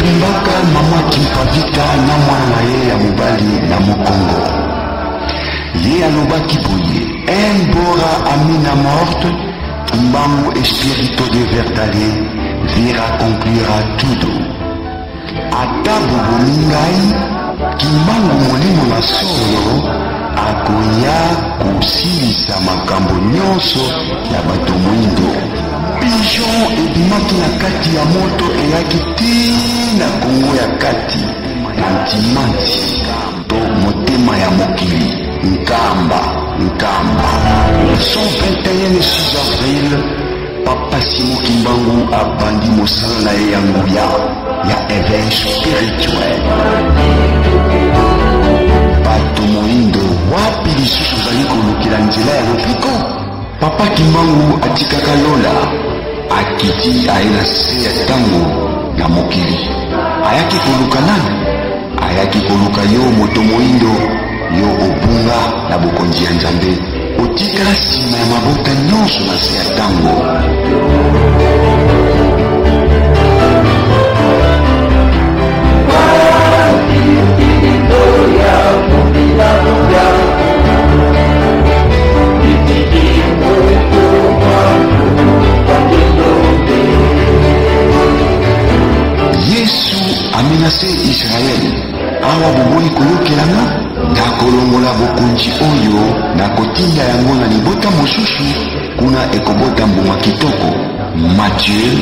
Tumbaka mama Kimpavita na mwana ye ya mobali na mokongo. Ye alobaki boye, embora amina morte, Kimbangu espirito de verdade vira conclura tudo. Ata bobomingai, Kimbangu molimo na solo, akoya kusilisa makambo nyonso ya bato mwindo. Pigeon ebimaki na kati ya moto eyaki te na kongo ya kati mantimanti to motema ya mokili nkamba. Le 121 6 avril, Papa Simon Kimbangu abandi mosala na ye ya nguya ya éveil spirituel. Bato moindo wapi lisusu ozali kolukela nzela ya lopiko? Papa Kimbangu atikaka Lola akiti aye na se ya ntango ya mokili. Ayaki koluka nani? Ayaki koluka yo moto moindo, yo obunga na bokonzi ya Nzambe. Otikala nsima ya mabota nyonso na se ya ntango. Yesu amenase Israeli awa boboyi koyokelanga nakolongola bokonzi oyo nakotinda yango na libota mosusu kuna ekobota mbuma kitoko. Matthieu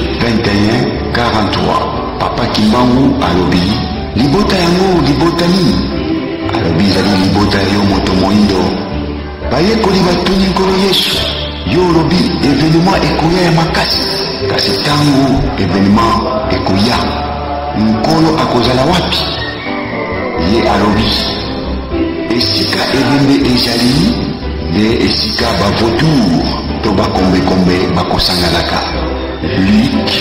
21:43. Papa Kimbangu alobi libota yango libota nini? Alobi ezali libota yo moto moindo. Bayekoli batuni nkolo Yesu, yo olobi evenema ekoya ya makasi, kasi ntango evenema ekoya nkolo akozala wapi? Ye alobi esika ebembe ezali nde esika bavotour to bakombekombe bakosanganaka. Luc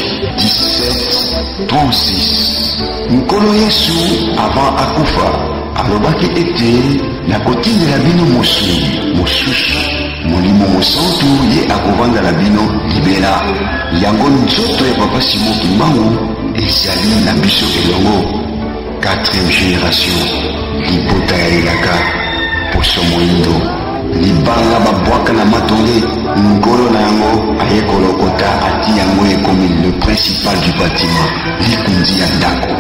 17:36. Nkolo Yesu avant akufa alobaki ete nakotindela bino mosuni mosusu, molimo mosantu ye akovanda na bino libela. Yango nzoto ya Papa Simon Kimbangu ezali na biso elongo. 4e génération libota ya elaka poso moindo libanga babwaka na matonge. Nkolo na yango aye kolokota ati yango ekomi le principal du bâtiment, likundi ya ndako.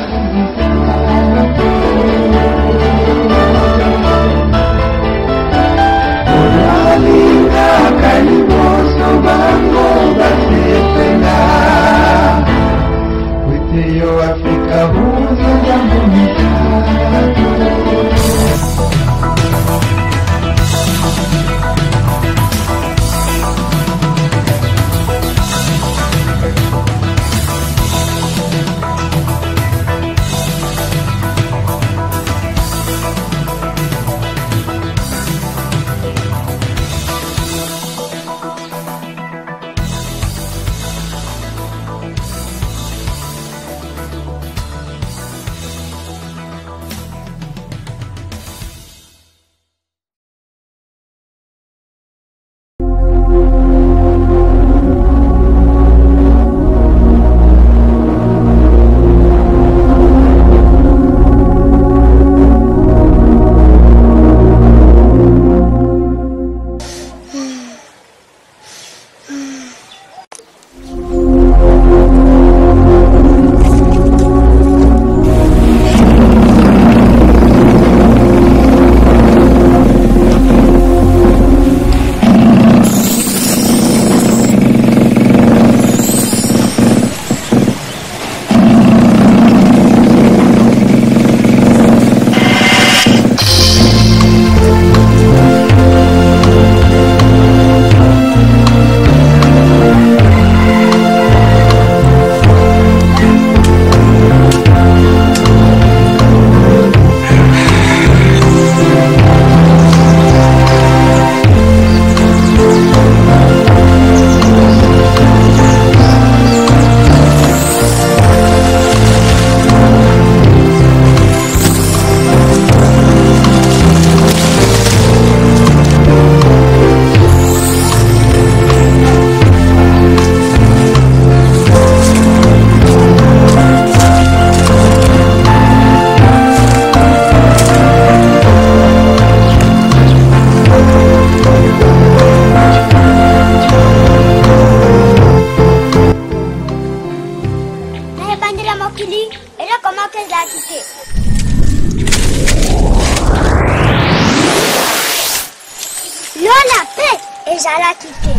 ezalaki te.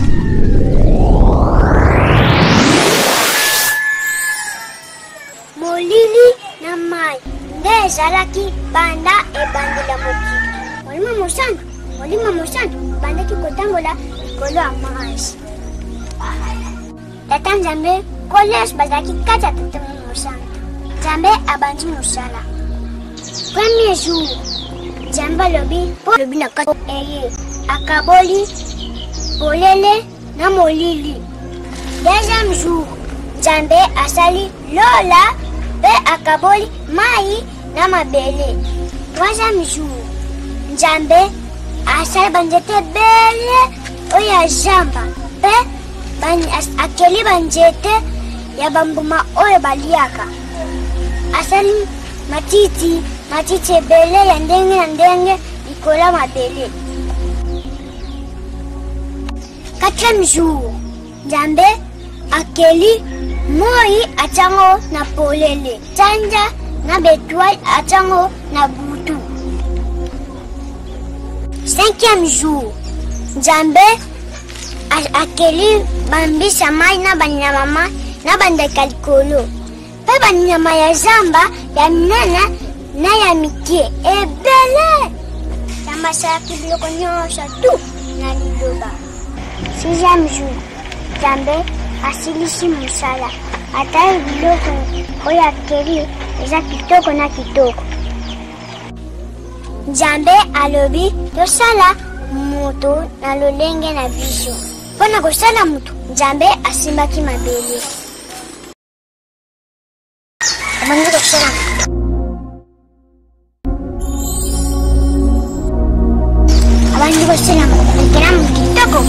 Molili na mai nde ezalaki banda ebandela mokili. Molimo mosantu bandaki kotambola likolo ya marasi. Tata Nzambe koleso bazalaki kati ya tata mosantu. Nzambe abandi mosala. Premier jour Nzambe alobi na kati eye akaboli polele na molili. Deuxième jour Nzambe asali lola pe akaboli mai na mabele. Troisième jour Nzambe asali banzete bele oya jamba pe akeli banzete ya bambuma oyo baliaka. Asali matiti ebele ya ndenge na ndenge likola mabele. Quatrième jour Nzambe akeli moi atango na polele, tanja na betwal atango na butu. Cinquième jour Nzambe akeli bambisa mai na banyama mai na bandeka likolo. Pe banyama ya zamba ya minene na ya mikie ebele. Yamasaki biloko nyonso tu na liloba. Sixième jour Nzambe asilisi mosala. Atali biloko oyo akeli eza kitoko na kitoko. Nzambe alobi tosala moto na lolenge na biso. Mpona kosala moto Nzambe asimbaki mabele. Abandi kosala moto. Abandi kosala moto ekela moto kitoko.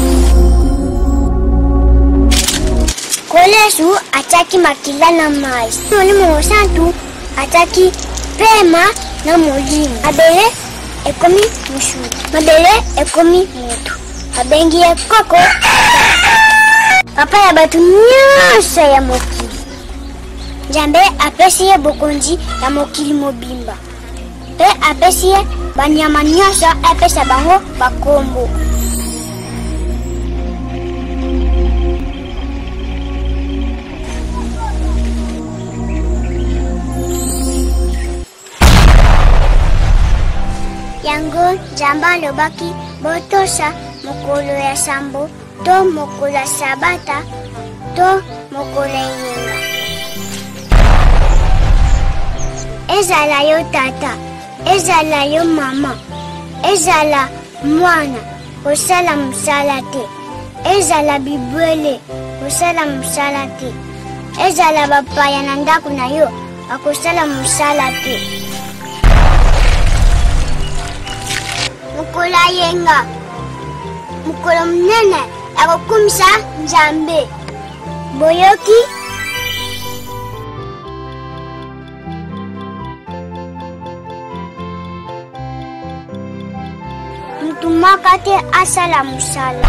Kolesu ataki makila na mais. Molimo mosantu ataki pema na molimo. Mabele ekomi mushuru. Mabele ekomi moto. Abengi ya koko. Papa ya batu nyonso ya mokili. Nzambe apesi ye bokonzi ya mokili mobimba. Pe apesi ye banyama nyonso apesa bango bakombo. Yango Nzambe alobaki botosa mokolo ya sambo to mokolo ya sabata to mokolo ya yenga. Ezala yo tata, ezala yo mama, ezala mwana kosala mosala te, ezala bibwele kosala mosala te, ezala bapaya na ndako na yo akosala mosala te. Mokolo yenga mokolo munene akokumisa Nzambe. Boyoki mutu moko te asala mosala.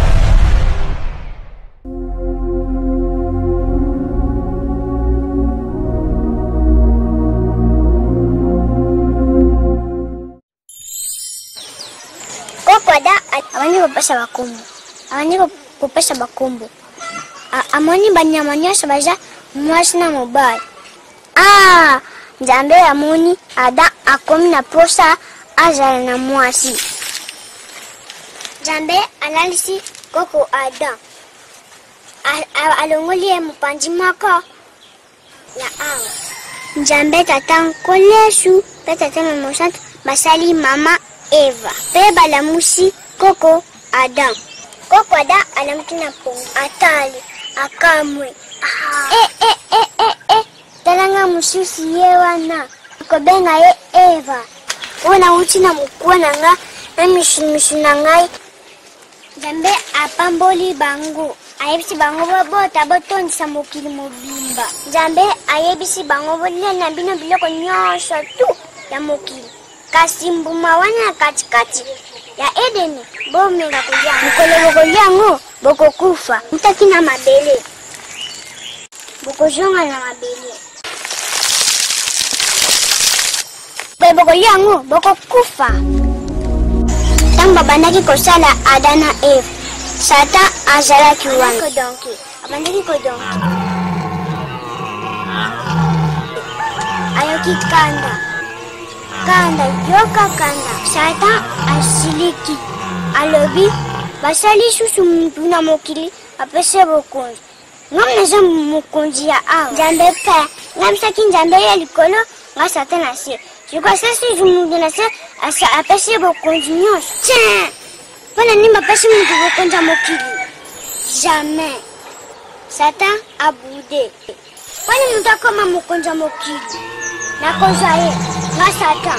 Abandi kopesa bakombo. Amoni banyama nyonso baza mwasi na mobali. Nzambe amoni Ada akomi na posa azala na mwasi. Nzambe alalisi koko Ada. Alongoli ye mopanzi moko ya awa. Nzambe tata Nkolesu pe tata Mosantu basali mama Eva. Pe balamusi koko Adam. Koko Ada alamuki na pongo. Atali akamwe. Talanga mususi ye wana. Kobenga ye Eva. Wana uti na mukwana nga na mishu na ngai. Nzambe apamboli bango. Ayebisi bango bota botondisa mokili mobimba. Nzambe ayebisi bango bolela bino biloko nyonso tu ya mokili. Kasi mbuma wana katikati ya Edeni bomela kulia. Mukolo bokolyango bokokufa. Mutaki na mabele. Bokozonga na mabele. Bokolyango bokokufa. Tamba bandaki kosala Ada na Eva. Satan azalaki wana kodonki abandaki kodonki ayoki kanda yoka kanda Satan asiliki alobi basali susu muntu na mokili apese bokonzi ngamneza mokonzi ya awa nzambe pe ngamisaki nzambe ya likolo nga Satan asie sikwasasi zumundu na se apese bokonzi nyonso tien mpona nini bapesi muntu bokonzi ya mokili jamais Satan abude mpona muntu akoma mokonzi ya mokili nakozwa ye nga Satan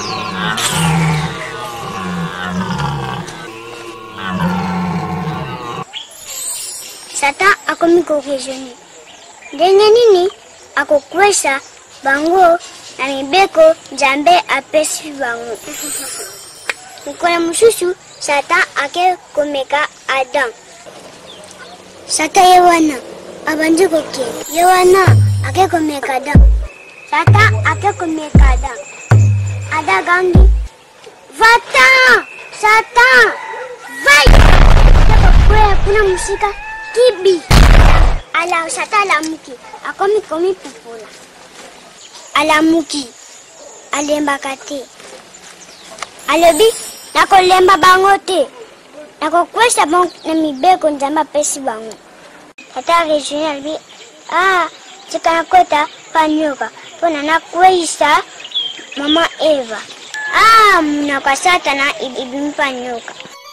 Satan akomi kokezoni ndenge nini akokwesa bango na mibeko nzambe apesi bango mokolo mosusu Satan ake komeka Adam Satan ye wana abandi koke ye wana ake komeka Adam Satan ake komeka Adam Adam gangi va-t'en Satan vai kwe kuna musika kibi ala Satan alamuki akomi komi pupula alamuki alembaka te alobi nakolemba bango te nakokwesa bango na mibeko nzambe apesi bango Tata regioni alobi tika nakota panyoka mpona nakweyisa mama Eva munaka Satana ibimi panyoka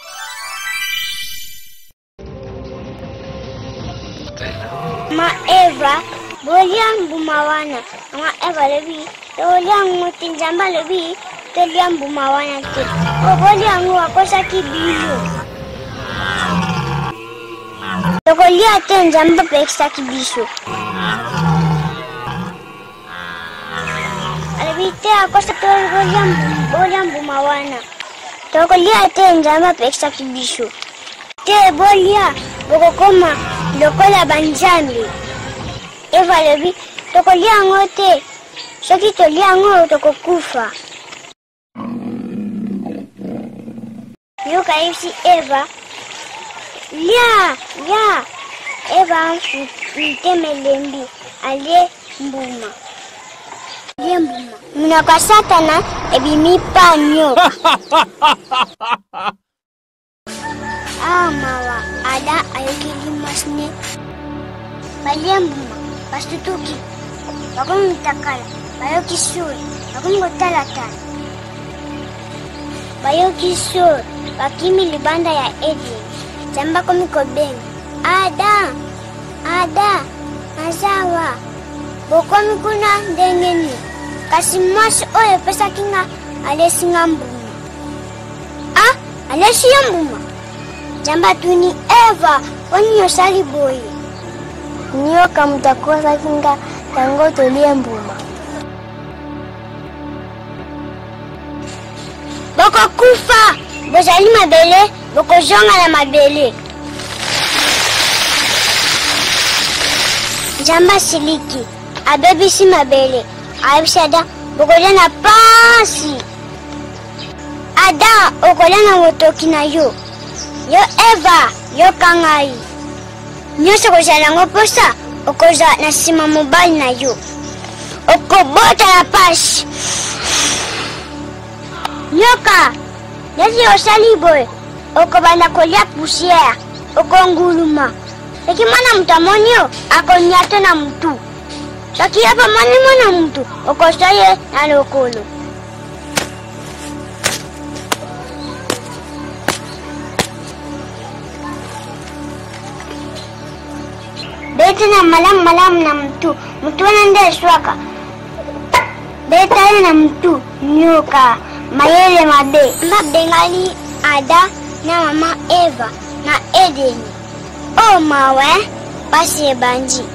mama Eva bolia mbuma wana mama Eva lobi tolia ngoti nzambe lobi tolia mbuma wana te bolia ngo akosaki biso tokolia te nzambe apekisaki biso alobi te akosa tolia mbuma wana tokolia te nzambe apekisaki biso te bolia bokokoma lokola banzambe Eva lobi tokolia ngo te soki tolia ngo tokokufa nyoka yebisi Eva lia Eva mtemelembi alie mbuma munaka Satana ebimi pa nyoka mawa ada ayokili masne balie mbuma bastutuki bakomitakala bayoki suri bakomikotalatala bayoki suri bakimi libanda ya Eden nzambe bakomikobenga ada azawa bokomi kuna ndengeni kasi mwasi oyo epesaki nga alesinga mbuma alesi yo mbuma nzambe atuni Eva poni yosali boye nyoka mutakosaki nga yango tolie mbuma bokokufa bozali mabele bokozonga na mabele nzambe asiliki abebisi mabele ayebisi Ada bokolia na pasi Ada okolia na motoki na yo Eva yoka ngai nyonso kozala nango mposa okozala na nsima mobali na yo okobota na pasi nyoka neti osali boye okobanda kolia poussière okonguluma soki mwana mutu amoni yo akonia to na mutu soki yo mpe moni mwana mutu okosa ye na lokolo bete na malamu na mutu wana nde eswaka beta ye na mutu nyoka mayele mabe mabengali Ada na mama Eva na Edeni mawe pasi ebandi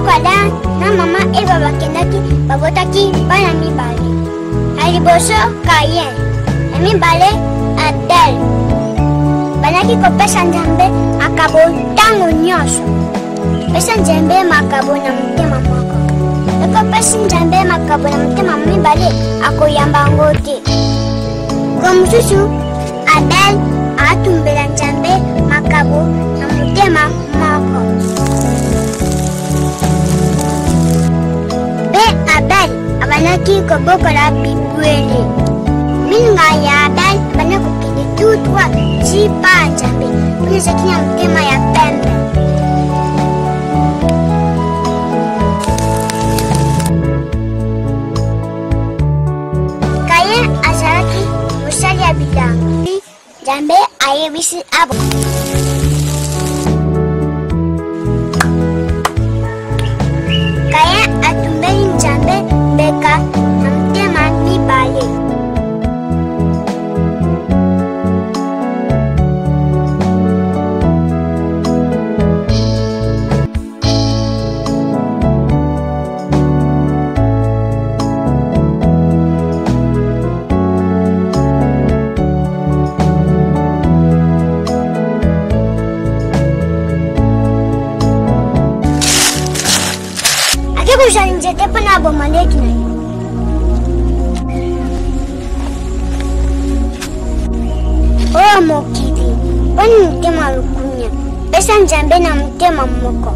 Ada na mama Eva bakendaki babotaki bana mibale. Aliboso Kayen, na mibale Abel. Banaki kopesa Nzambe makabo ntango nyonso. Pesa Nzambe makabo na motema moko. Ekopesa Nzambe makabo na motema mibale akoyamba ngo te. Kwa mosusu Abel atumbela Nzambe makabo na motema moko. Abel abanaki kobokola bibwele. Minga ya Abel banako kende tutwa jipa Nzambe. Kuna sakinya mtema ya pembe. Kayen azalaki mosali ya bilango. Nzambe ayebisi abo. Kayen atumbeli Nzambe beka na mtema mibale. Kusha nzete pana bomaleki na yo. Oya mokili, pani mtema lukunya. Pesa Nzambe na mtema moko.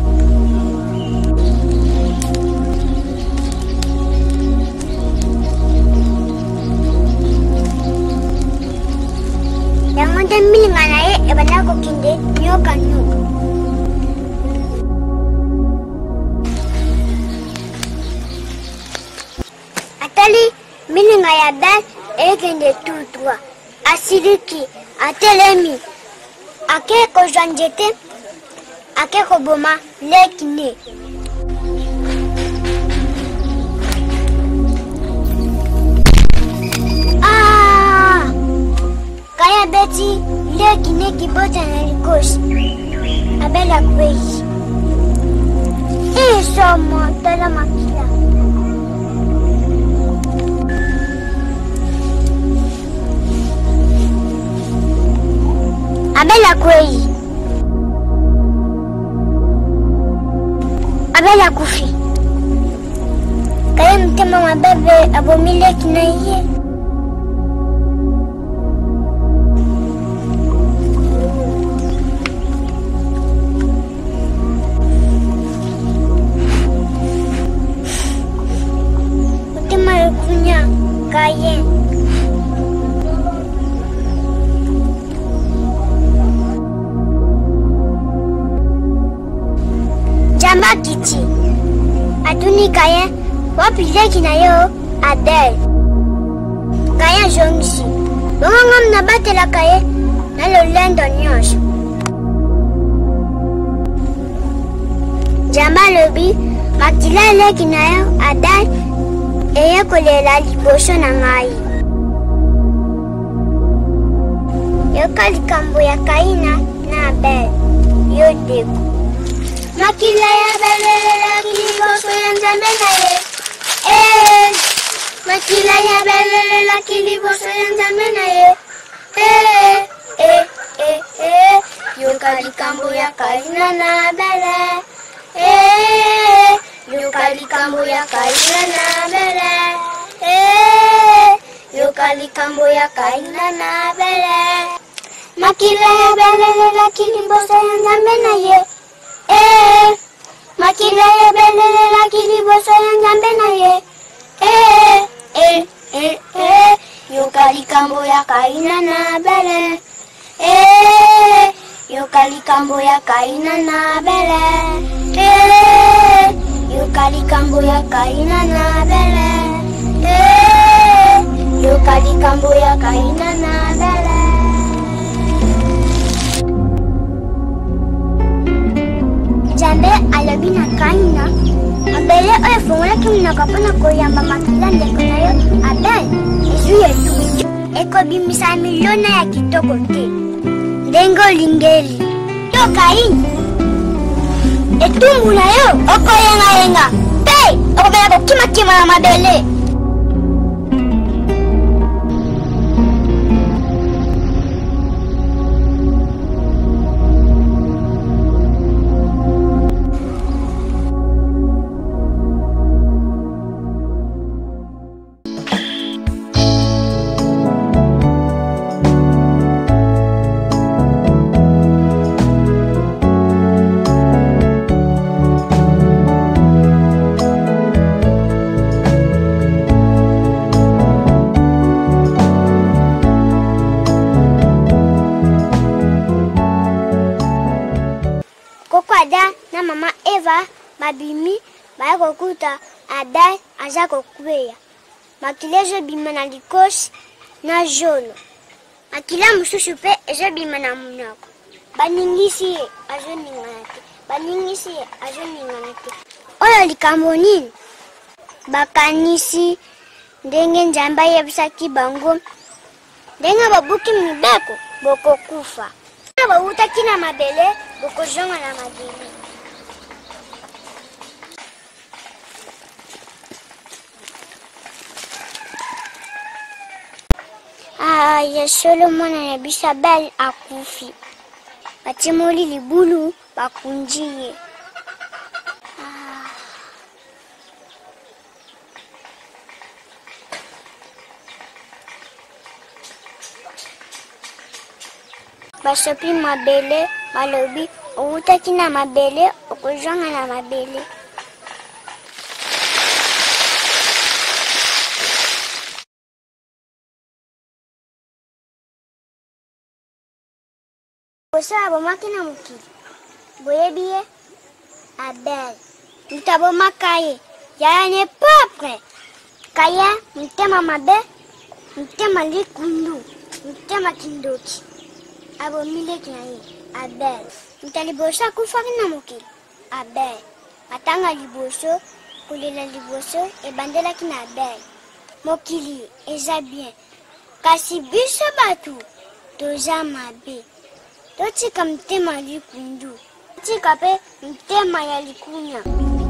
Yangonde milinga na ye ebanako kinde nyoka nuka. Mininga ya Abel ekende tutwa. Asiliki, atelemi. Ake kozwa nzete, ake koboma lekine. Kaya beti lekine kibota na likosi. Abel akwezi. Somo tala makila. Abel akwei. Abel akufi. Kaya mtema mabebe abomile kinaiye. Mtema lukunya Kayen. Jamba kiti. Atuni Kayen wapileki na yo Abel. Kayen jongisi. Bongongom na batela Kayen na lolendo nyonso. Jamba lobi makila leki na yo Abel eye kolela liboso na ngai. Yoka likambo ya Kaina na Abel. Yo deku. Makila ya belela kiliboso ya Nzambe na ye. Makila ya belela kiliboso ya Nzambe na ye. Yoka likambo ya Kaina na Abel. Yoka likambo ya Kaina na Abel. Yoka likambo ya Kaina na Abel. Makila ya belela kiliboso ya Nzambe na ye. Makila ya belela kiliboso ya Nzambe na ye. Yoka likambo ya Kaina na Abel. Yoka likambo ya Kaina na Abel. Yoka likambo ya Kaina na Abel. Yoka likambo ya Kaina na Abel. Nzambe alobi na Kaina. Abel oyo fongola kimunaka mpona koyamba makila ndeko na yo Abel. Ezwi yetu ekobimisa miliona ya kitoko te. Ndenge olingeli. Yo Kaini. etumbu na yo okoyenga pe okobela kokima na mabele. Ada na mama Eva babimi bayako kuta Ada azako kubeya makilezo bima na likosi na jolo akila mususu pe ezo bima na munako baningisi azo ningana te oyo likambo nini bakanisi ndenge Nzambe yebisaki bango ndenge babuki mibeko bokokufa bawutaki na mabele bokozonga na mabele. Ya Solomon na Bisabel akufi batimoli libulu bakunjie. Basopi mabele balobi outaki na mabele okozonga na mabele. Bosa bomaki na mukili boyebiye Abel mutabo kaye ya ne papre kaya mtema mabe mtema likundu mtema kindoki abo mileki na ye Abel mtalibosa kufaki na mukili Abel atanga liboso kulela liboso ebandela kina Abel mokili eza bien kasi biso batu toza mabe totika mtema likundu totika pe mtema ya likunya.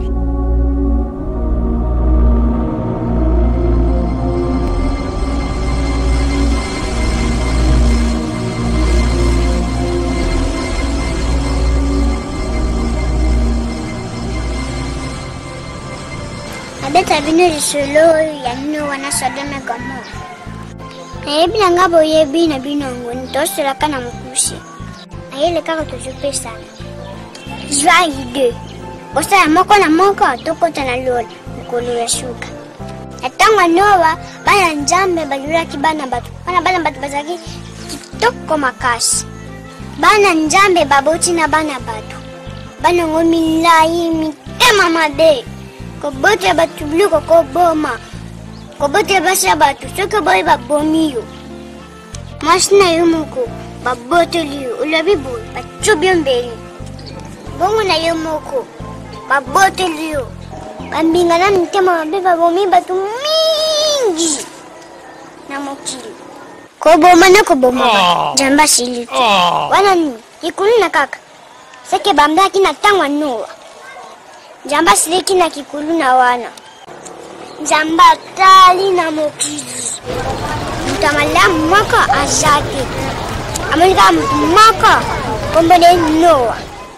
Abeta bino lisolo ya nino wana Sodoma Gomora. Ayebi na ngabo yebi na bino ngoni tosela kana mukushi. Ayele kaka tujupesa. Joie 2. Osa moko na moko tokota na lola mukolo ya shuka. Atangwa Noa bana Nzambe balula kibana batu. Bana batu bazaki kitoko makasi. Bana Nzambe baboti na bana batu. Bana ngomi lai mitema mabe. Kobote batu bluko koboma. Kobote basa batu soka boy babomiyo. Masna yumuko babote liyo ulabibu bachubi mbeli. Bongo na yumuko babote liyo. Bambinga na mtema mabe babomi batu mingi. Na mokili. Koboma na koboma. Jamba silitu. Wana ni ikulu na kaka. Seke bamba kina tangwa Noa. Jamba siliki na kikulu na wana. Jamba tali na mokili. Mtamala mwaka azate. Amalika mwaka kombode Noa.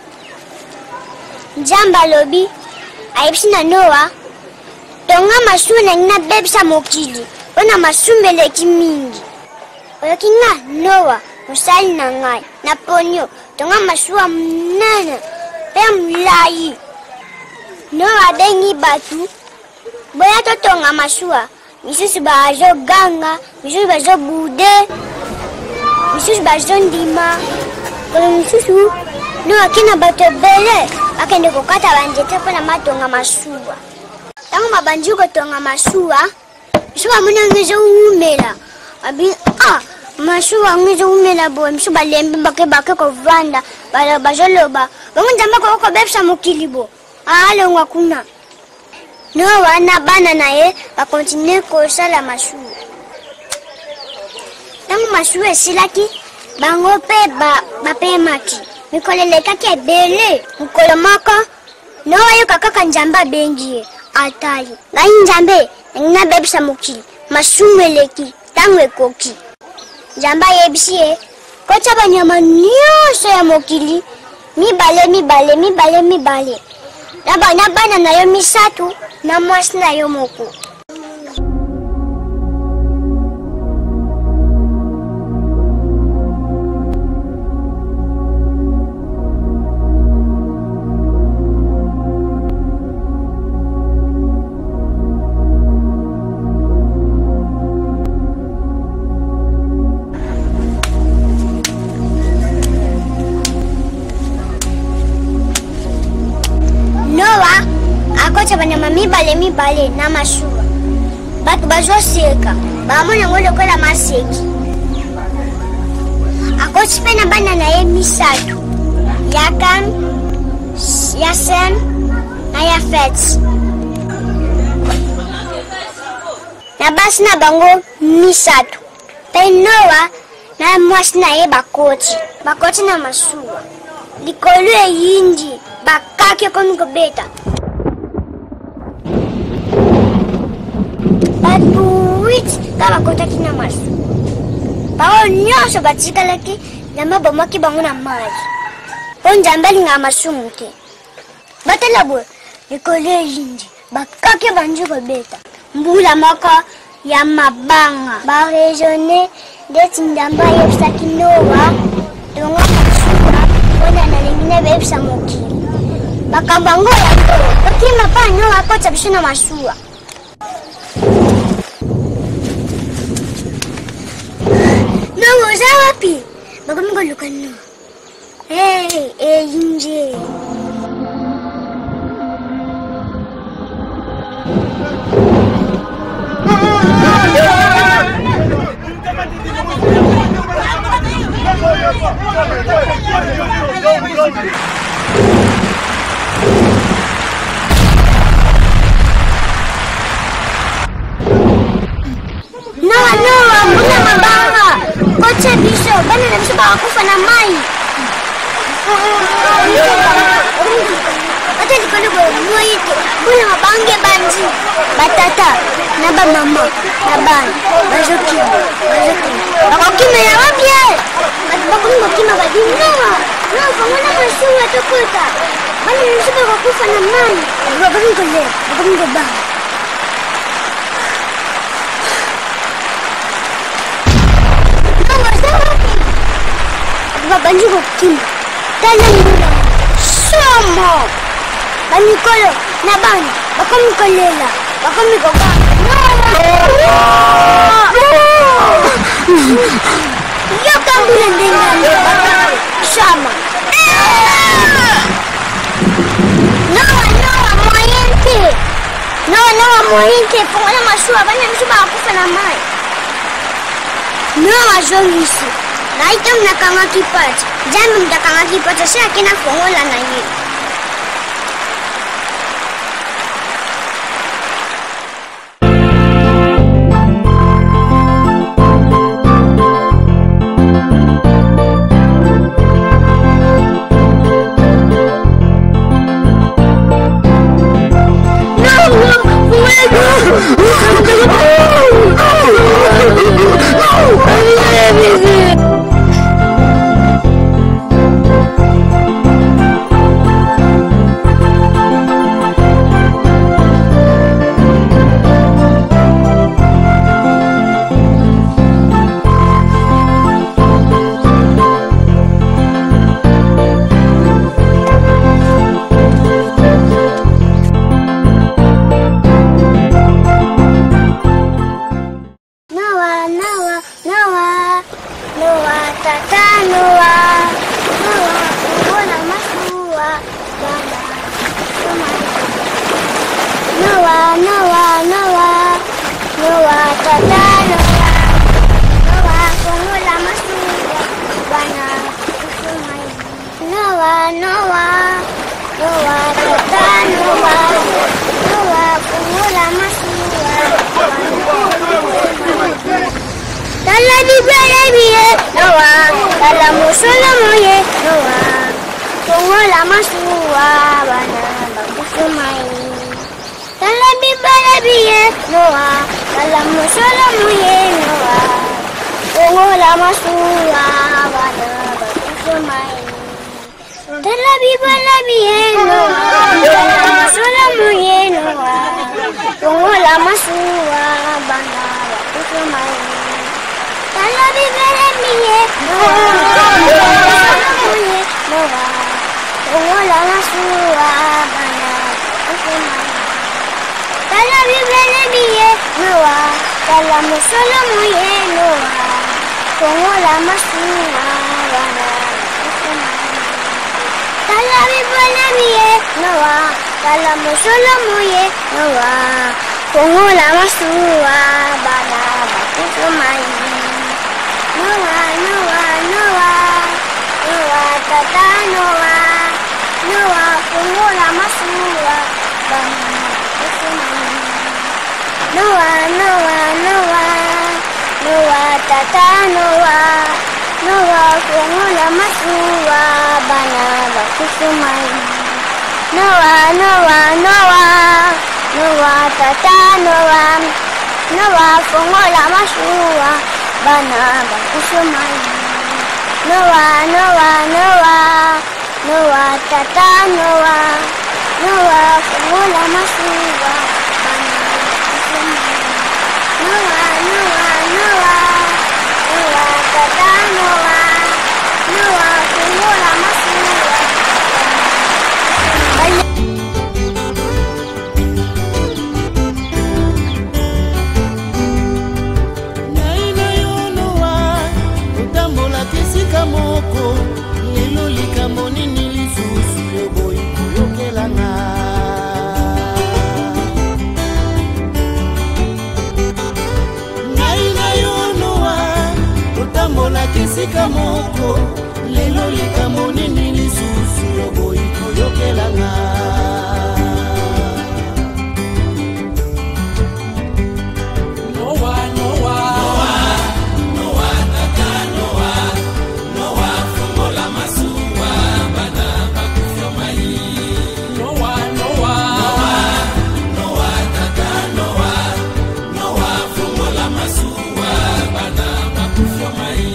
Jamba lobi. Aipsi na Noa. Tonga masu na ngina bebsa mokili. Ona masumbele kimingi. Oyo kinga Noa. Musali na ngai. Na ponyo. Tonga masua mnana. Pe mlai. Noa dengi batu. Boya totonga masua. Misusu bazo ganga. Misusu bazo bude. Misusu bazo ndima. Kono misusu. Noa kina batu bele. Akende kokata banjete pona matonga masua. Tango mabanji kotonga masua. Misusu muna ngezo umela. Abi masua ngezo umela bo. Misusu balembe bake kovanda. Bazoloba. Bangu Nzambe ko bebsa mokili bo. Alo ngakuna. Noa na bana naye ba continue ko sala masua. Tangu masua silaki bango pe ba pe maki. Mikolo lekaki ebele. Mukolo maka Noa yo kakaka njamba bengi atali. Ngai njambe ngina bebisa mokili. Masumeleki tangwe koki. Njamba yebisi kocha banyama nyonso ya mokili. Mibale. Na bana na yo misatu na mwasi na yo moko. Akocha banyama mibale na masuwa. Batu bazwa seka. Bamona ngolo kola maseki. Akocha pena bana na ye misatu. Ya Kam, ya Sem, na ya Fet. Na basi na bango misatu. Penoa na mwasi na ye bakoti. Bakoti na masuwa. Likolu e yindi. Bakake konuko beta. Batuit kama kota kina masu. Pao nyonso batika laki na mabomaki bango na maji. Ponjambeli nga masu mke. Batala bwe likole yindi. Bakake banjuko beta. Mbula maka ya mabanga. Ba rejone deti ndamba yepsaki Noa. Donga masuka wana na lingine bepsa mokili. Bakambango ya mko. Bakima pa Noa kocha bishuna masuwa. Noa za wapi? Bakamgo lukano. Inje. Noa, mbona mabanga? Kocha biso, bana na biso bakakufa na mai. Ata likolo moite, mbona mabange banji. Batata, na ba mama, na bana, bazokima. Bakokima ya wapye. Bakumbo kima badini Noa. Noa, fangona masuwa tokota. Bana na biso bakakufa na mai. Bakumbo banga. Banjuko kima. Tala nila. Somo. Banikolo na bani. Bakamikolela. Bakamikoba. Yo kambula ndengane. Sama. Noa moyente. Noa moyente. Pongana masuwa. Bana msuba akufa na mai. Noa zongisi. Naito mnakanga kipacha. Jambo mtakanga kipacha sasa kina fongola na yeye. Noa, Kongo la masuwa bana. bakusumayi. Talabi balabiye Noah, talamu solamuye Noah. Ongola masuwa bana bakusumayi. Talabi balabiye Noah, talamu solamuye Noah. Ongola masuwa bana bakusumayi. Talabi balabiye Noah, talamu solamuye Noah. Ongola masuwa bana bakusumayi. Talabi balabiye Noah, talamu solamuye Noah. Ongola masuwa bana bakusumayi. Talabi balabiye Noah, talamu solamuye Noah. Ongola masuwa bana bakusumayi. Noah, Noah, Noah, Noah, tata Noah, Noah, ongola masuwa bana bakusumayi. Noah, Noah, Noah, Noah, tata Noah, Noah, ongola masuwa bana bakusumayi. Noah, Noah, Noah, Noah, tata Noah, Noah, ongola masuwa bana bakusumayi. Noah, Noah, Noah, Noah, tata Noah, Noah, ongola masuwa bana bakusumayi. Noah, Noah, Noah, Noah, tata Noah, Noah, ongola masuwa bana. Kisika moko lelo likambo nini lisusu yoboyi koyokelanga. Ngai na yo Noah totambola kisika moko lelo likambo nini lisusu yoboyi koyokelanga. Noah, Noah, Noah, tata Noah, Noah, fongola masuwa bana bakusumayi. Noah, Noah, Noah, tata Noah, Noah, fongola masuwa bana bakusumayi.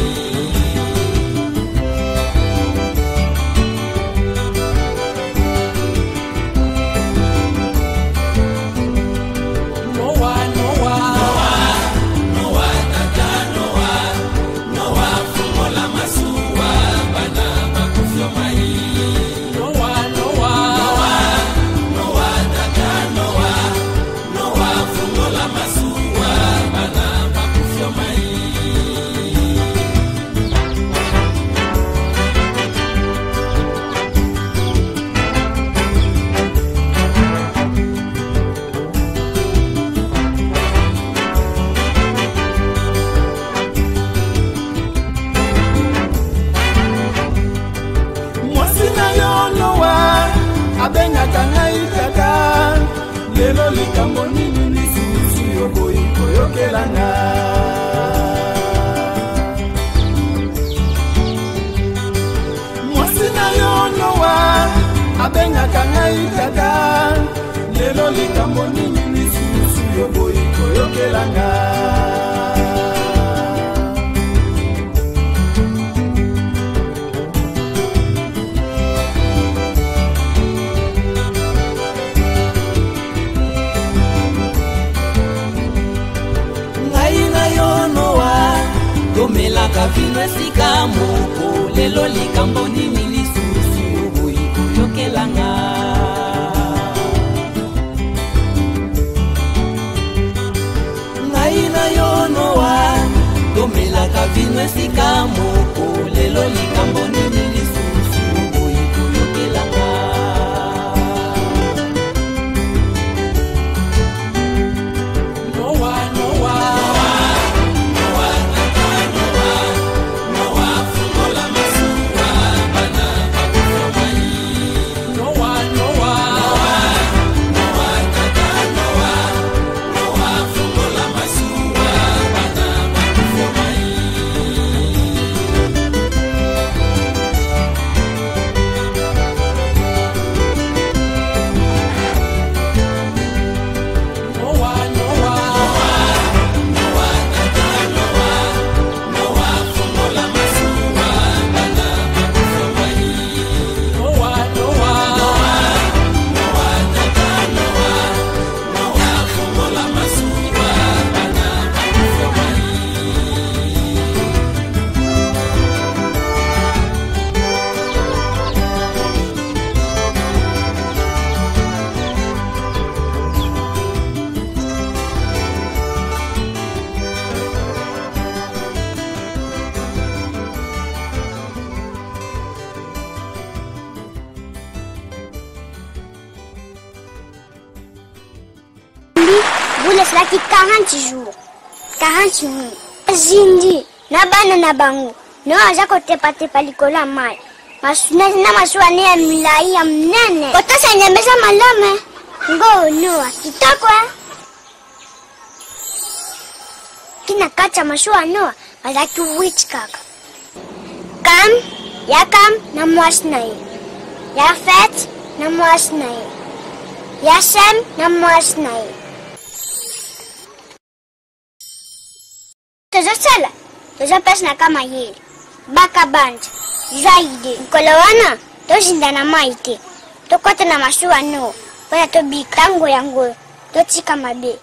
Noah, Noah, Noah, tata Noah, Noah, fongola masuwa bana bakusumayi. Noah, Noah, Noah, tata Noah, Noah, fongola masuwa bana bakusumayi. Mwasi na yo Noah abengaka ngai tata, lelo likambo nini lisusu yoboyi koyokelanga. Mwasi na yo Noah abengaka ngai tata, lelo likambo nini lisusu yoboyi koyokelanga. Ngai na yo Noah tomelaka vino esika moko lelo likambo nini lisusu yoboyi koyokelanga. Ngai na yo Noah tomelaka vino esika moko lelo likambo nini lisusu yoboyi koyokelanga. Noah, Noah, Noah, tata Noah, Noah, fongola masuwa bana bakusumayi. Noah, Noah, Noah, tata Noah, Noah, fongola masuwa bana bakusumayi. mosuna esalaki 40 jours 40 nuit zindi na bana na bango no aza kotepatepa likolo ya mai masuna na masuwa ne ya milai ya mnene kotosa nyembeza malome ngo noa kitoko kina kati ya masuwa noa azalaki witch kaka Kam na mwasi na ye Yafet na mwasi na ye Yasem na mwasi na ye tozosala tozopesa kama yeli baka banja zaide nkolo wana tozinda na mai te tokota na masuwa no mpona tobika tango yango totika mabe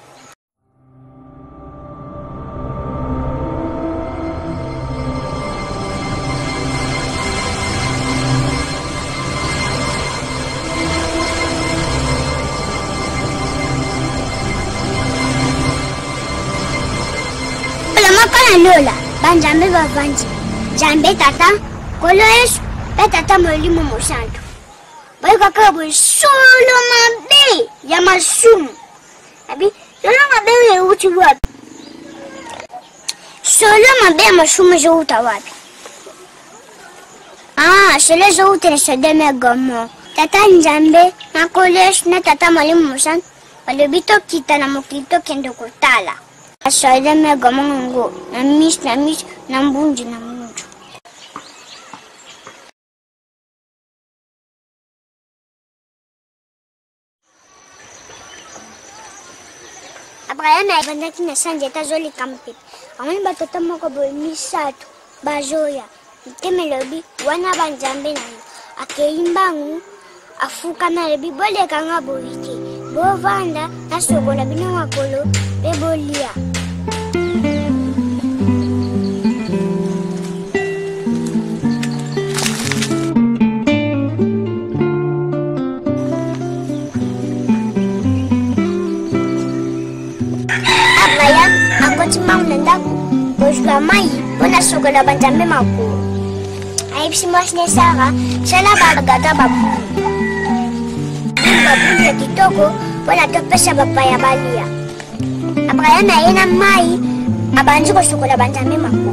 Lola, banjambe bavanji, jambe tata, kolo yesu, pe tata molimo mosantu. Bayo kakabo solo mabe ya masumu. Abi, solo mabe ya uti wapi? Solo mabe ya masumu zo uta wapi? Solo zo uta na sodeme gomo. Tata njambe, na kolo yesu na tata molimo mosantu, balobito kita na mokito kendo kutala. Asoida me gomongo na mis na mbunji na munju. Abraham abandaki na sanje tazoli kampe. Amani batata moko boy misatu bazoya. Temelobi wana banjambe na akeimbangu afuka na lebi bole kanga boite. Bovanda na sogola bino makolo bebolia. Timang nandaku, bosga mai, bona sogola banjambe mako. Aipsi mosne Sara, sala bagata babu. Babu ya kitoko, bona topesa bapaya balia. Abraham ayena mai, abanji ko sogola banjambe mako.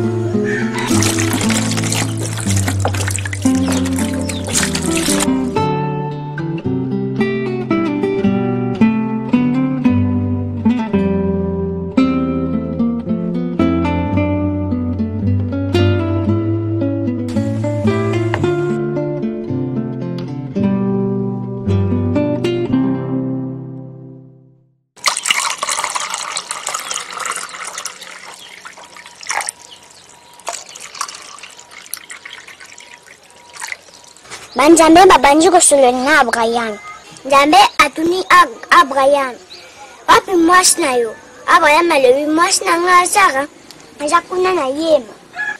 Banjambe babanji ko suloni na Abraham. Jambe atuni Abraham. Wapi mwasi na yo? Abraham alewi mwasi na nga Sara. Ajakuna na yema.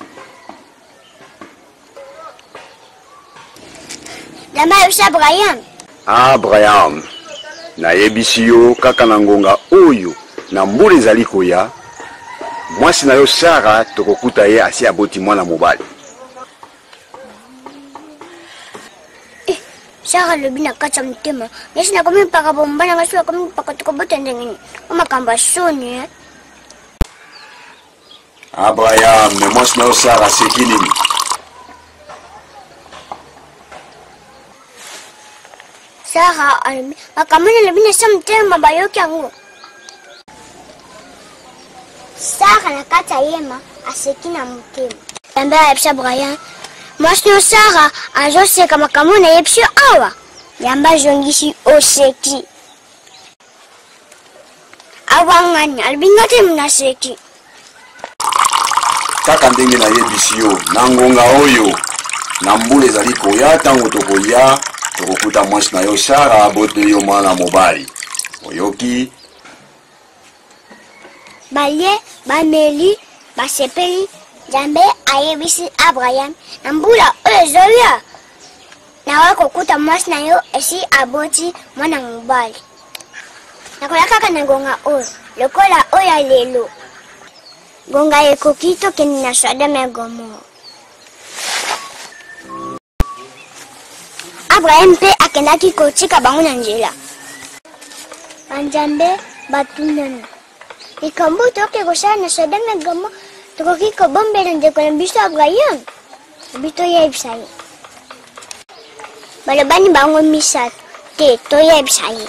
Jambe ayusa Abraham. Abraham. Na yebisi yo kaka na ngonga oyo na mbuli ezali koya. Mwasi na yo Sara tokokuta ye asi aboti mwana mobali. Sara lobi na kata mtema. Nesi na kumi paka bombana ngasula kumi paka tukobote ndengini. Uma kamba soni Abraham, mais moi je n'ai Sara c'est qui nini? Sara alimi. Makamana lobi na samtema bayoki yango. Sara na kata yema aseki na mtema. Jambe ayepsha Abraham. Mwasno Sara azoseka makamuna yepsho awa yamba jongisi oseki awangani albingate mnaseki kaka ndenge na yebisi yo na ngonga oyo na mbule ezali koya tango tokoya tokokuta mwasi na yo Sara abote yo mwana mobali oyoki balie bameli basepeli Jambe ayebisi Abraham nambula ozoya na wako kuta mwasi na yo esi aboti mwana mobali nakola kaka na ngonga oyo lokola oya lelo gonga ekokito keni na Sodoma na Gomora. Abraham pe akendaki kotika bango na njela banjambe batundana Ikambo toke kosala na Sodome Gomora tokoki kobombela ndeko na biso Abraham. Toyebisa ye. Balobani bango misato te toyebisa ye.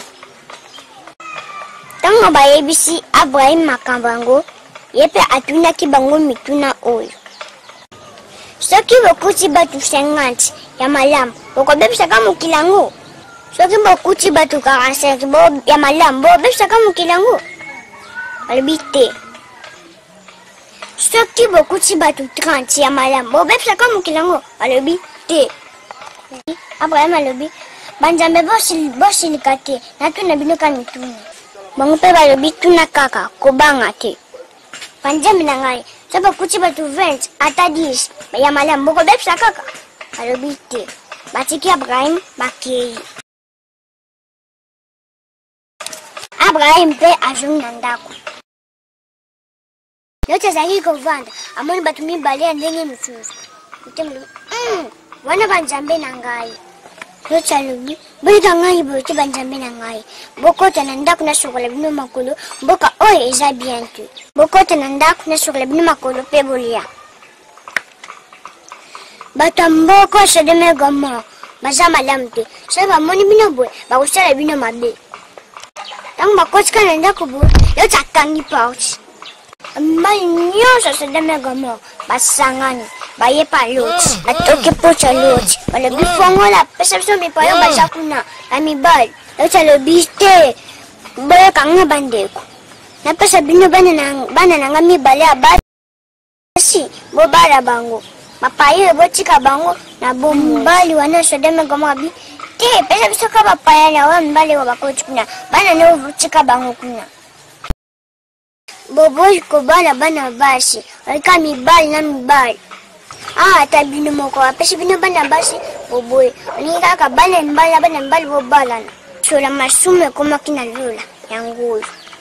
Ntango bayebisi Abraham makambo yango, ye mpe atunaki bango mituna oyo. Soki bokuti batu 50 ya malamu, bokobebisaka mokili yango. Soki bokuti batu 45 ya malamu, bokobebisaka mokili yango. Balobi te. Soki bokuti batu 30 ya malamu, bokobebisaka mokili yango. Balobi te. Abraham alobi, banzambe bosilika te, natuna bino ka mituna. Bango mpe balobi tuna kaka, kobanga te. Banzambe na ngai, so bokuti batu 20 ata 10 ya malamu, bokobebisa kaka. Balobi te. Batiki Abraham bakei. Abraham mpe azongi na ndako. Yote azalaki kovanda, amoni batu mibale ya ndenge misusu. Wana banzambe na ngai. Yote alobi, boyika ngai boyoki banzambe na ngai. Bokota na ndako nasokola bino makolo, mboka oyo eza bien te. Bokota na ndako nasokola bino makolo mpe bolia. Bato ya mboka ya Sodome Gomora baza malamu te. So bamoni bino boye, bakosala bino mabe. Ntango bakotika na ndako boye, yote akangi porte. Mibali nyonso ya Sodome Gomora basangani. Baye pa Loti, atoke pocha Loti. Balobi fongola, pesa biso mipayo baza kuna. Na mibali, Loti alobi te. Boye kanga bandeko. Na pesa bino bana nanga mibali ya basi. Bobala bango. Mapayo botika bango na bombali wana Sodome Gomora bi. Te, pesa biso ka bapaya na wa mbali wa bakoti kuna. Bana ne botika bango kuna. Bobo kobala bana basi. Walika mibali na mibali. Ata bino moko apesi bino bana basi boboye. Oni kaka bana mbali bobalana. Sola masume koma kina lola yango.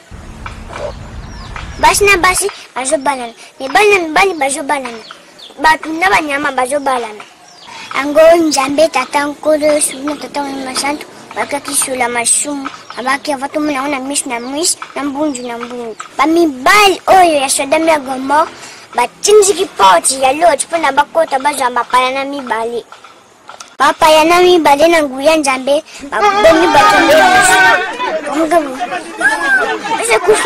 Basi na basi bazobalana. Ni bana mbali bazobalana. Batu na banyama bazobalana. Ango Nzambe tata nkolo subina tata masantu bakaki sola masumu abaki avatu muna ona mish na mbunju. Bamibali oyo ya Sodome Gomora batinziki poti ya Loti mpona bakota bazwa bapaya na mibale. Bapaya na mibale na nguya Nzambe babomi batombe musu. Ese kufi.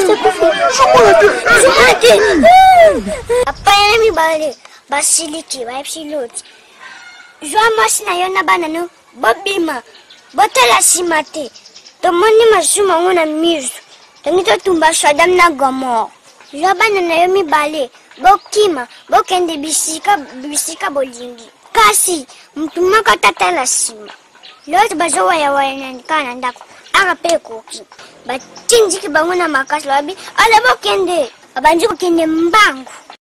Bapaya na mibale basiliki baepsi Loti. Zwa masi na yo na bana no bobima botala nsima te. Tomoni masumu yango na miso. Tongi totumba Sodome na Gomora. Zwa bana na yo mibale bokima bokende bisika bolingi. Kasi mtu moko tatala nsima. Loti bazowayawaya na ndako aka mpe ekoki. Batinziki bango na makasi babi ala bokende. Babandi kokende mbangu.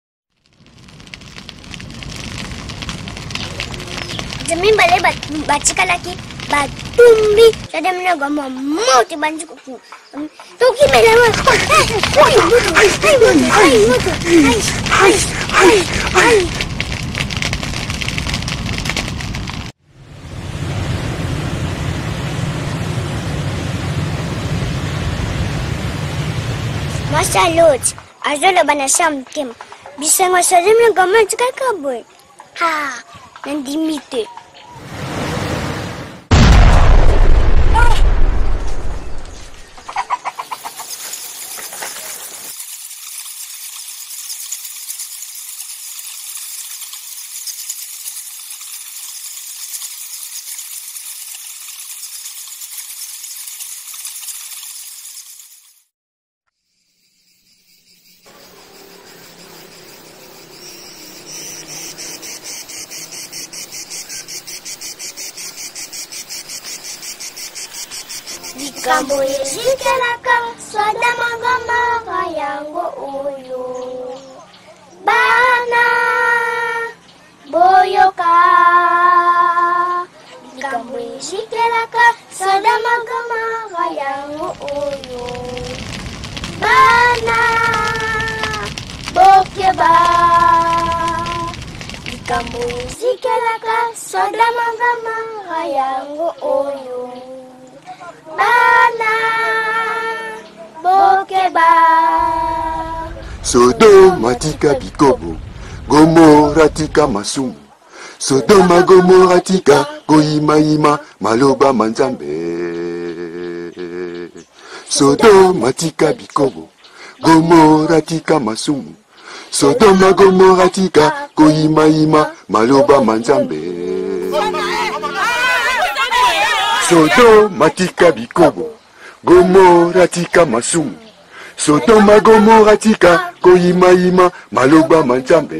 Mibale batikalaki batumbi Sodome na Gomora moti bandi kuku. Toki melawa. Ai. Masa Loti azolo bana samtem. Bisengo Sodome na Gomora tikaka boy. Nandimite. Likambo ezikelaka Sodome Gomora yango oyo. Bana boyoka. Likambo ezikelaka Sodome Gomora yango oyo. Bana bokeba. Likambo ezikelaka Sodome Gomora yango oyo. Bana bokeba. Sodoma tika bikobo, Gomora tika masumu. Sodoma Gomora tika koyimayima maloba manzambe. Sodoma tika bikobo, Gomora tika masumu. Sodoma Gomora tika koyimayima maloba manzambe. Sodoma tika bikobo, Gomora tika masumu. Sodoma Gomora tika koyimayima maloba manzambe.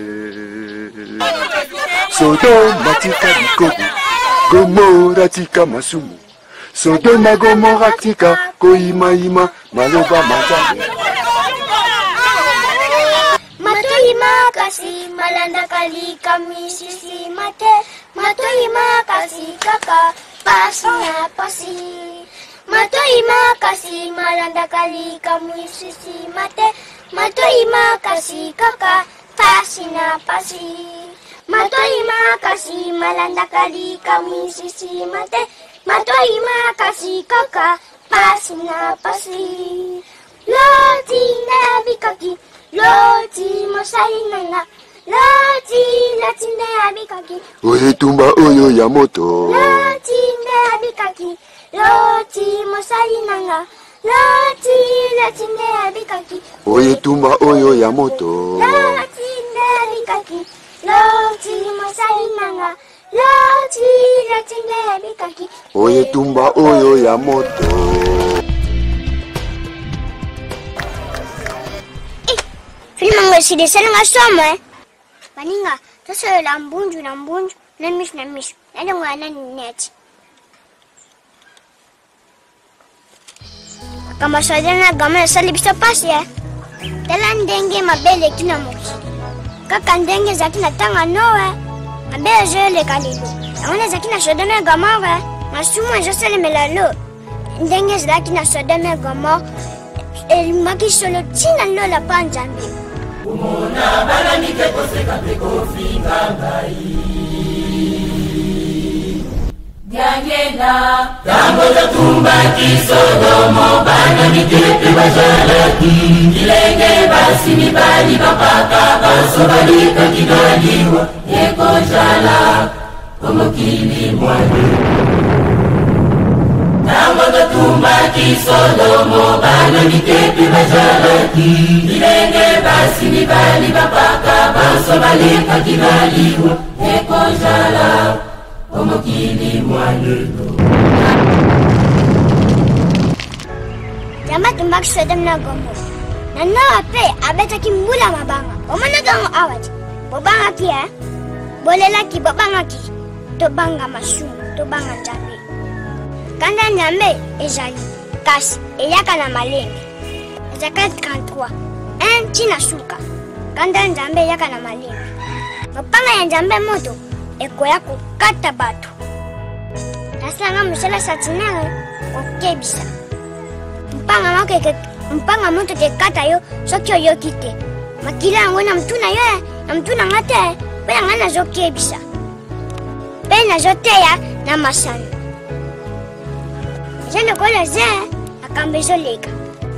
Sodoma tika bikobo, Gomora tika masumu. Sodoma Gomora tika koyimayima maloba manzambe. Matoi makasi malanda kali kamisisi mate. Matoi makasi kaka pasi na pasi. Matoi makasi malanda kali kamisisi mate. Matoi makasi kaka pasi na pasi. Matoi makasi malanda kali kamisisi mate. Matoi makasi kaka pasi na pasi. Loti na bikaki, loti mosai nanga. Loti na bikaki, Oye tumba oyo ya moto. loti na bikaki, loti mosai nanga. Loti na bikaki, Oye tumba oyo ya moto. loti na bikaki, loti mosai nanga. Loti na bikaki. Oye tumba oyo ya moto. Filma ngo sidesana nga somo Baninga, taso la mbunju na mishu. Nende ngwana net. Kama sadana gama sali bisa pasi Tala ndenge mabele kina moki. Kaka ndenge zakina tanga noe. Abele jele kalilo. Ngwana zakina shodame gama we. Masuma josele melalo. Ndenge zakina shodame gama. El maki solo tina lola panjambi. Umona bana nikekoseka peko finga ngai Diangena Tango tatumba kisodomo bana nikepe bajalaki Kilenge basi nibali bapaka baso balika kigaliwa Eko jala komokili mwani Tango tatumba kisodomo bana nikepe bajalaki Kilenge basi nibali bapaka baso balika kigaliwa Eko jala komokili mwalelo Jamba tumbak sodam na gomo. Nana ape abeta kimbula mabanga. Omana gango awat. Bobanga ki Bolela ki bobanga ki. Tobanga masumu, tobanga jambe. Kanda nyambe ezali. Kasi eyaka na malembe. Ezaka 33. China suka. Kanda njambe eyaka na malembe. Mopanga ya njambe moto ekoya kokata bato. Tasanga musala satinere okebisa. Mpanga moto ke kata yo soki oyo kite. Makila yango na mtuna yo na mtuna ngate pe ngana zokebisa. Pe na zoteya na masano. Jeno kola ze akambezo leka.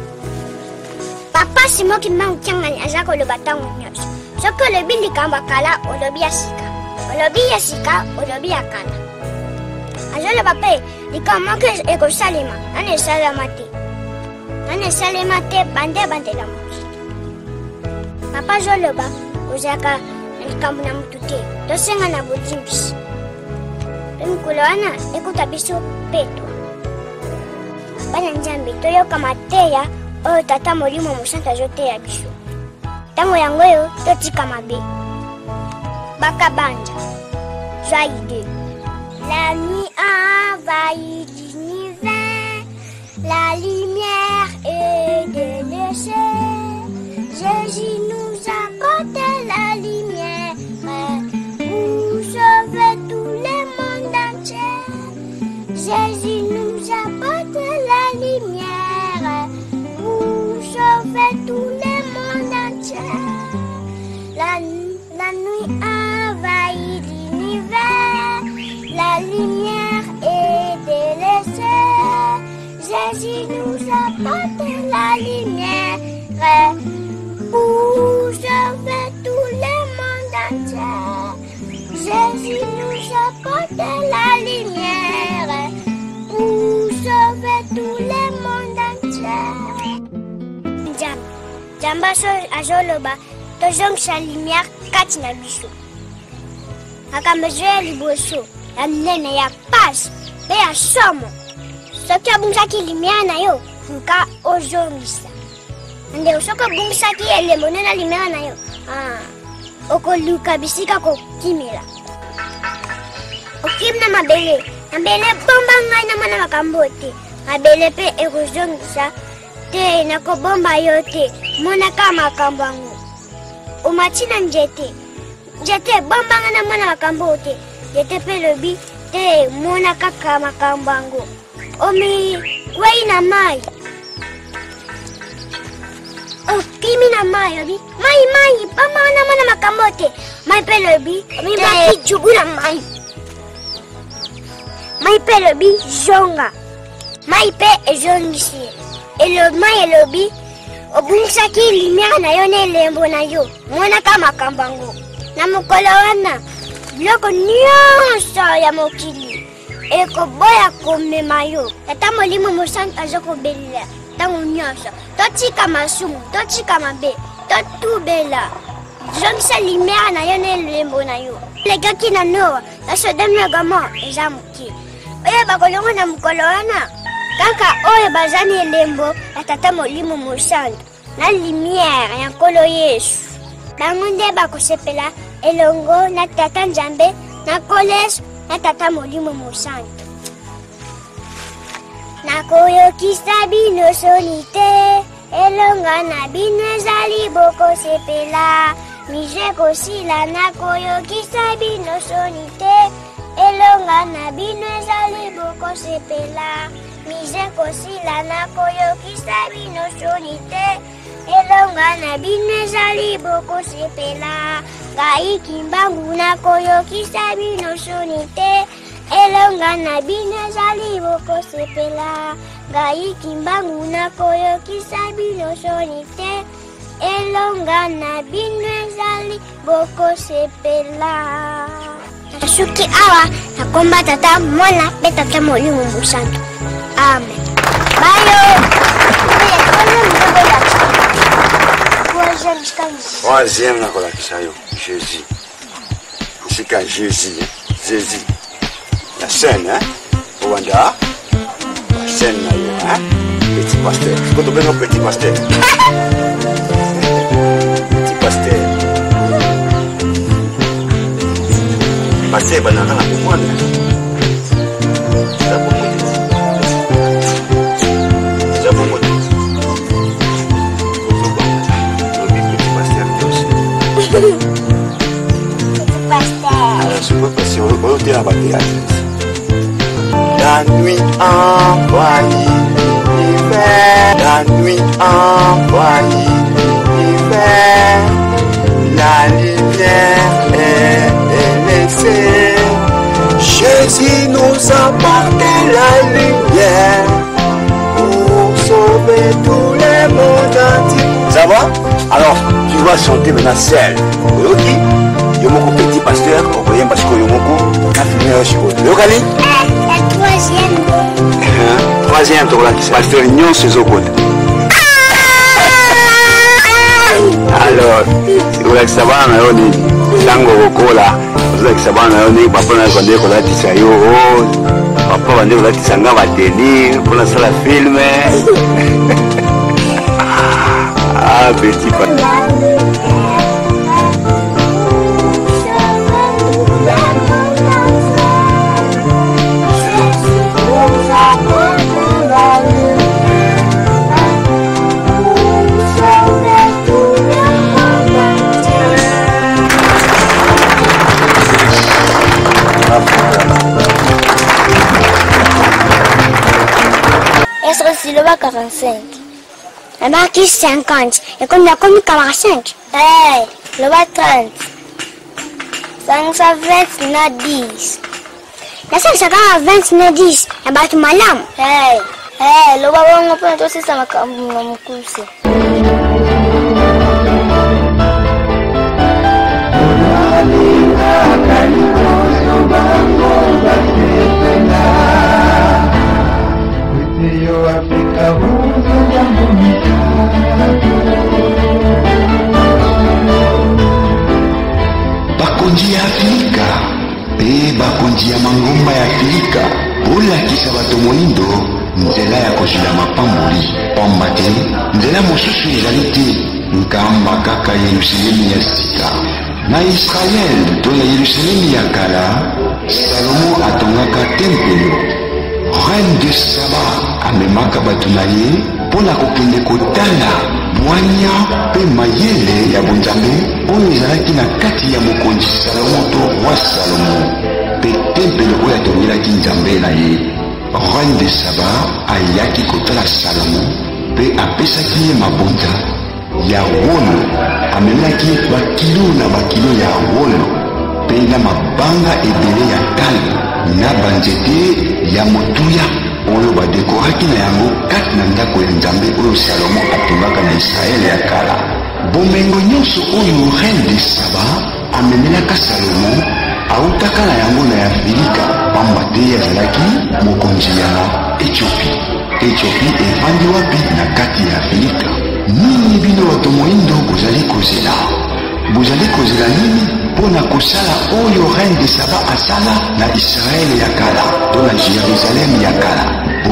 Papa simoki mangu kyangani azako lo batangu nyoso. Soko lo bindi kamba kala olobi ya sika. Olobi ya sika olobi ya kana. Azole pape likamoke eko salima. Ane salama te. Ane salima te bande la moki. Papa joloba uzaka likambu na mtu te. Tosenga na bujimbisi. Pemkuloana ekutabiso petwa. Bana njambi toyo kama teya oyo tata molimo musanta joteya biso. Tango yango yo totika mabe. Baka banja. Joyeux 2. La nuit envahit l'univers. La lumière est délaissée. Jésus nous apporte la lumière. Pour sauver tout le monde entier. Jésus nous apporte la lumière. Pour sauver tout le monde entier. La nuit envahit l'univers. La lumière est délaissée. Jésus nous apporte la la lumière pour sauver tout le monde entier. Jésus nous apporte la lumière pour sauver tout le monde entier. Jamba azoloba tozongisa lumière kati na biso. Akambezo ya liboso ya minene ya pasi pe ya somo. Soki abungisaki lumière na yo nka ozongisa. Nde soki abungisaki elembo na lumière na yo okoluka bisika kokimela. Okimna mabele bomba ngai na mana makambo te. Mabele pe ekozongisa te nakobomba yo te. Monaka makambo yango omatina njete bomba ngai na mana makambo te. Njete pe lobi te mona kaka makambo yango omi wei na mai okimi na mai obi mai bomba ngai na mana makambo te. Mai pe lobi omi baki jugu na mai. Mai pe lobi zonga. Mai pe ezongisi mai elobi obungisaki lumière na yo na elembo na yo monaka makambo yango na mokolo wana biloko nyonso ya mokili ekoboya komema yo. Tata molimo mosantu azokobelela ntango nyonso totika masumu totika mabe totubela zongisa lumière na yo na elembo na yo. Legaki na Noa na Sodome na Gomora eza moke oyo bakolongo na mokolo wana kaka oyo bazani elembo ya tata molimo mosantu na lumière ya nkolo Yesu. Bango nde bakosepela elongo na tata Nzambe na nkolo Yesu na tata molimo mosantu. Nakoyokisa bino soni te elonga na bino ezali bokosepela. Mize kosila nakoyokisa bino soni te elonga na bino ezali bokosepela. Mize kosila nakoyokisa bino soni te elonga na bino ezali bokosepela. Ngai kimbangu nakoyokisa bino soni te elonga na bino ezali bokosepela. Ngai kimbangu nakoyokisa bino soni te elonga na bino ezali bokosepela. Soki awa nakomba tata mwana pe tata molimo mosantu. Amen. Bayo. Troisième nakolakisa yo Jésus. Sika Jésus. La scène Rwanda. La scène na yo petit pasteur. Quand on veut petit pasteur. Petit pasteur. Pasteur banana na kumwana. La nuit envahit l'hiver, la nuit envahit l'hiver, la lumière est laissée. Jésus nous apporte la lumière pour sauver tout le monde entier. Ça va? Alors, tu vas chanter maintenant seul. Ok? Yomoko petit pasteur, on voyait parce que Yomoko a fini au chico. Yokali? La troisième. Troisième, tu vois, qui pasteur Nyon Sezokot. Alors, c'est vrai que ça va, on a dit, Tango Rokola, c'est vrai que ça va, on a dit, papa, on a dit, qu'on a dit, ça y est, papa, on a dit, qu'on a dit, ça va tenir, pour la salle à filmer. Ah, petit pasteur. C'est le bas 45. La marque 50. Et comme la commune 45. Hey, le bas 30. 520 na 10. La 520 na 10. La bas malam. Hey, loba bongo pona tosisa makambo na mukuse. Bakonzi ya Afrika pe bakonzi ya mangomba ya Afrika bolakisa bato moindo nzela ya kozwila mapamboli pamba te nzela mosusu ezali te nkamba kaka Yerusalemi ya sika. Na Israel to na Yerusalemi ya kala Salomo atongaka tempelo. Reine de Saba amemaka bato na ye mpona kokende kotala bwanya pe mayele ya bonzambe oyo ezalaki na kati ya mokonzi Salomo to roi Salomo pe tempelo oyo atongelaki nzambe na ye. Reine de Saba ayaki kotala Salomo pe apesaki ye mabonza ya wolo. Amelaki bakilo na bakilo ya wolo pe na mabanga ebele ya talo na banzete ya motuya oyo badekoraki na yango kati na ndako ya nzambe oyo Salomo atongaka na Israele ya kala. Bomengo nyonso oyo Reine de Saba amemelaka Salomo autaka na yango na Afrika pamba te azalaki mokonzi ya Ethiopie. Ethiopie evandi wapi na kati ya Afrika. Nini bino bato moindo bozali kozela? Bozali kozela nini mpona kosala oyo Reine de Saba asala na Israele ya kala to na Jerusalem ya kala?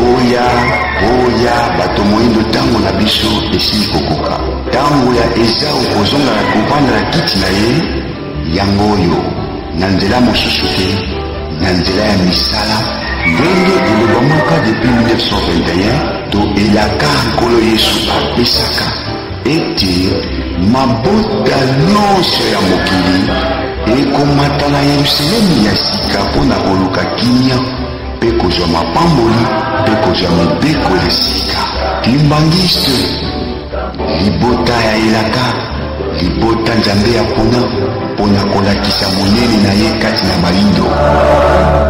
Boya bato moindo tango na biso esili kokoka. Tango ya Esau kozonga na kovanda na kiti na ye yango oyo na nzela mosusu te, na nzela ya misala ndenge elobamaka depuis 1921 to elaka nkolo Yesu apesaka ete mabota nyonso ya mokili ekomata na Yerusalemi ya sika mpona koluka kimia mpe kozwa mapamboli mpe kozwa mibeko ya sika. Kimbangiste libota ya elaka, libota nzambe ya mpona kolakisa monene na ye kati na baindo.